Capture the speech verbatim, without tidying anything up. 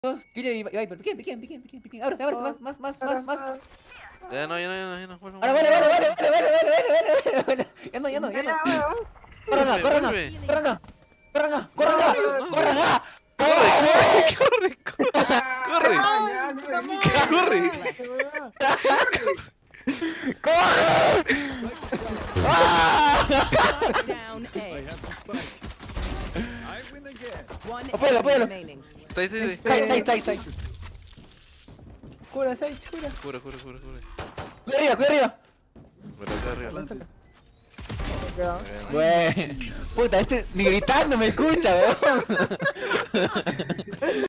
Dos, Killer y Viper. Piquen, piquen, piquen, piquen, piquen. Ábrase, ábrase, más, más, más, más, más. Ya no, ya no, ya no, ya no. Bueno, Ahora, vale, vale, vale, vale, vale, vale, vale, vale, vale. Ya no, ya no, ya no. Corran acá, corran acá, corran acá. Corran acá, corran acá, corran acá. Corre, corre, corre, corre, corre. Apóyalo, apóyalo. Está ahí, está ahí. Side, side, side, side. Cura, side, cura. Cura, cura, cura, cura. Cuida arriba, cuida arriba. Bueno, está arriba. Bueno, puta, este ni gritando me escucha, weón.